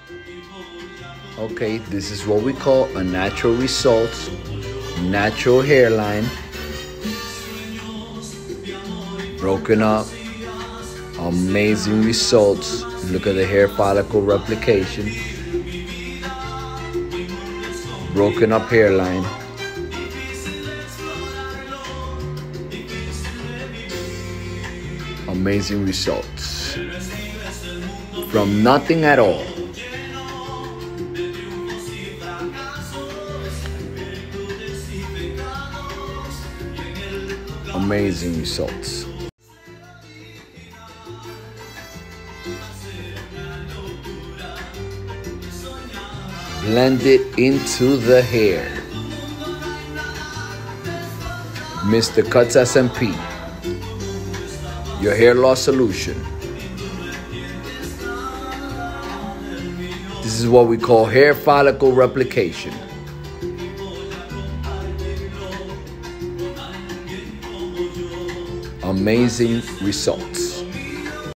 Okay, this is what we call a natural results, natural hairline, broken up, amazing results. Look at the hair follicle replication, broken up hairline, amazing results from nothing at all. Amazing results. Blend it into the hair. Mr Cutz SMP, your hair loss solution. This is what we call hair follicle replication. Amazing results.